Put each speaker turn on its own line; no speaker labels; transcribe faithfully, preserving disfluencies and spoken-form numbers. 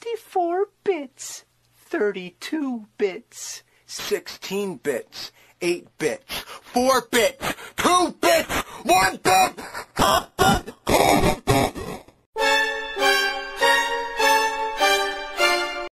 sixty-four bits, thirty-two bits,
sixteen bits, eight bits, four bits, two bits, one bit!